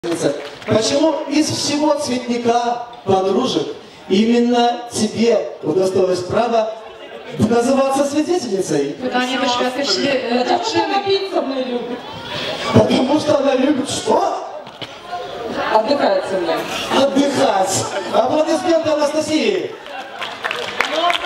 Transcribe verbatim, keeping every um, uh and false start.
Почему из всего цветника подружек именно тебе удостоилось права называться свидетельницей? Pytanie do świadka dziewczyny. Потому что она любит что? Отдыхать со мной. Отдыхать. Аплодисменты Анастасии.